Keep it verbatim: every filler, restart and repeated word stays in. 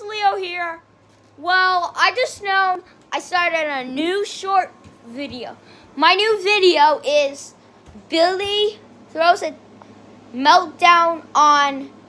Leo here. Well, I just know I started a new short video. My new video is Billy throws a meltdown on